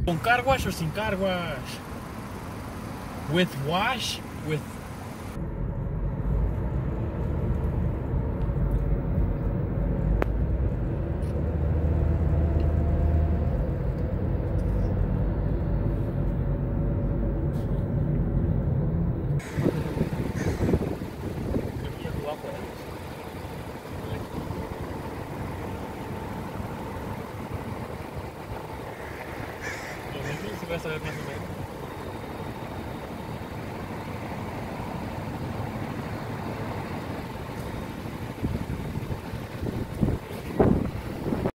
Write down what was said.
¿Con car wash o sin car wash? With wash, with... Se va a saber más o menos.